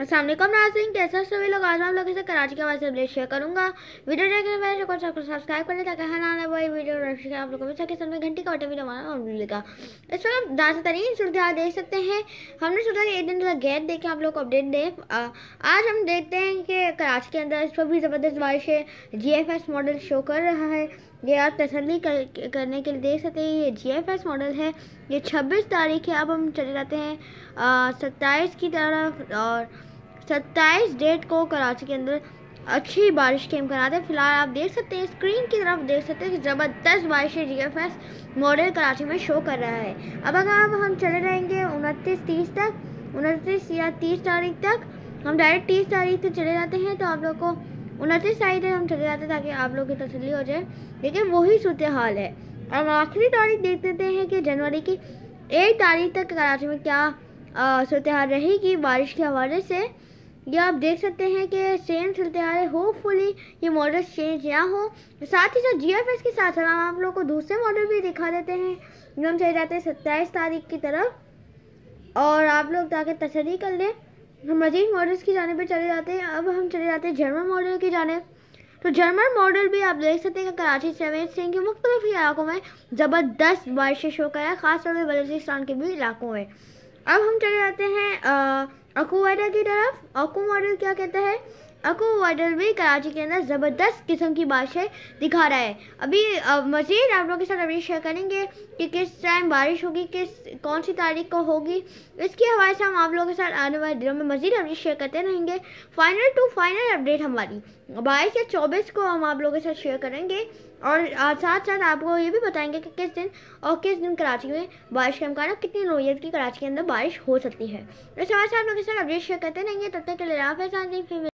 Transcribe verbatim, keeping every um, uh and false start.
अस्सलाम वालेकुम नाज़रीन, कैसे सभी लोग। आज मैं आप लोगों से कराची के वास्ते अपडेट शेयर करूंगा। वीडियो देखने से पहले चैनल को सब्सक्राइब कर लें ताकि हर आने वाली वीडियो नोटिफिकेशन आप लोगों को मिल सके। समय घंटी का बटन भी दबाना और मिलेगा। इस पर आप दाज़ तरीन सूरत देख सकते हैं। हमने सोचा कि एक दिन थोड़ा गैप देके आप लोग को अपडेट दें। आज हम देखते हैं कि कराची के अंदर इस पर भी ज़बरदस्त बारिश है। G F S model show कर रहा है। ये आप तसल्ली कर, करने के लिए देख सकते हैं। ये जी एफ एस मॉडल है। ये छब्बीस तारीख है। अब हम चले जाते हैं सत्ताईस की तरफ और सत्ताईस डेट को कराची के अंदर अच्छी बारिश के इम्कान है। फिलहाल आप देख सकते हैं, स्क्रीन की तरफ देख सकते हैं कि ज़बरदस्त बारिश G F S model Karachi में शो कर रहा है। अब अगर हम चले रहेंगे उनतीस तीस तक, उनतीस या तीस तारीख तक, हम डायरेक्ट तीस तारीख तक चले जाते हैं तो आप लोग को उनतीस तारीख तक हम चले जाते हैं ताकि आप लोग की तसल्ली हो जाए। लेकिन वही सूरत हाल है। अब आखिरी तारीख देख लेते हैं कि जनवरी की एक तारीख तक कराची में क्या सूरत हाल रहेगी बारिश के हवाले से। ये आप देख सकते हैं कि सेम चलते आ रहे। होपफुली ये मॉडल चेंज ना हो। साथ ही साथ जी एफ एस के साथ साथ हम आप लोग को दूसरे मॉडल भी दिखा देते हैं जो हम चले जाते हैं सत्ताईस तारीख की तरफ और आप लोग ताकि तसल्ली कर लें। हम मजीद मॉडल्स की जाने पर चले जाते हैं। अब हम चले जाते हैं जर्मन मॉडल की जाने। तो जर्मन मॉडल भी आप देख सकते हैं कि कराची समेत सिंह के मुख्तलिफ इलाकों में ज़बरदस्त बारिशें शो करा है, खासतौर पर बलूचिस्तान के भी इलाकों में। अब हम चले जाते हैं अकू मॉडल की तरफ। अकू मॉडल क्या कहता है? अकू मॉडल भी कराची के अंदर ज़बरदस्त किस्म की बारिशें दिखा रहा है। अभी मज़ीद आप लोगों के साथ अभी शेयर करेंगे कि किस टाइम बारिश होगी, किस कौन सी तारीख को होगी। इसके हवाले से हम आप लोगों के साथ आने वाले दिनों में मज़ीद अपडेट शेयर करते रहेंगे। फाइनल टू फाइनल अपडेट हमारी बाईस या चौबीस को हम आप लोगों के साथ शेयर करेंगे और साथ साथ आपको ये भी बताएंगे कि किस दिन और किस दिन कराची में बारिश का इम्कान है, कितनी नौयत की कराची के अंदर बारिश हो सकती है। इस हवाले से आप लोगों के साथ अपडेट शेयर करते रहेंगे। तब तक के लिए